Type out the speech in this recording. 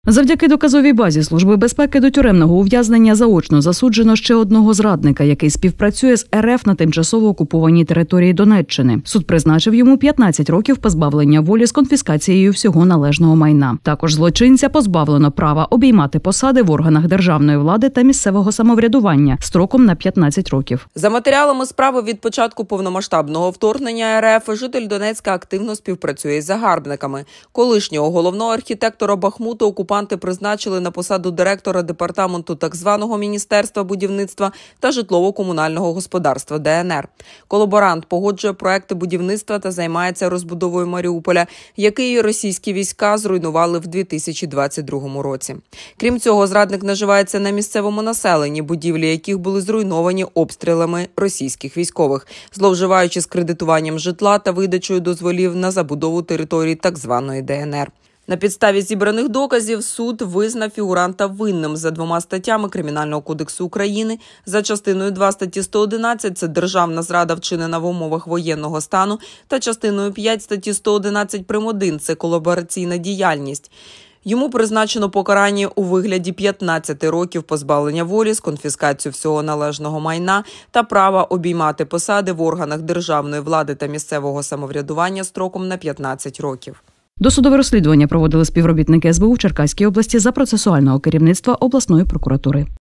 Завдяки доказовій базі Служби безпеки до тюремного ув'язнення заочно засуджено ще одного зрадника, який співпрацює з РФ на тимчасово окупованій території Донеччини. Суд призначив йому 15 років позбавлення волі з конфіскацією всього належного майна. Також злочинця позбавлено права обіймати посади в органах державної влади та місцевого самоврядування строком на 15 років. За матеріалами справи від початку повномасштабного вторгнення РФ житель Донецька активно співпрацює з загарбниками. Колишнього головного архітектора Бахмуту окупанти призначили на посаду директора департаменту так званого Міністерства будівництва та житлово-комунального господарства ДНР. Колаборант погоджує проекти будівництва та займається розбудовою Маріуполя, який російські війська зруйнували в 2022 році. Крім цього, зрадник наживається на місцевому населенні, будівлі яких були зруйновані обстрілами російських військових, зловживаючи з кредитуванням житла та видачею дозволів на забудову території так званої ДНР. На підставі зібраних доказів суд визнав фігуранта винним за 2 статтями Кримінального кодексу України, за частиною 2 статті 111 – це державна зрада, вчинена в умовах воєнного стану, та частиною 5 статті 111 прим.1 – це колабораційна діяльність. Йому призначено покарання у вигляді 15 років позбавлення волі з конфіскацією всього належного майна та права обіймати посади в органах державної влади та місцевого самоврядування строком на 15 років. Досудове розслідування проводили співробітники СБУ в Черкаській області за процесуального керівництва обласної прокуратури.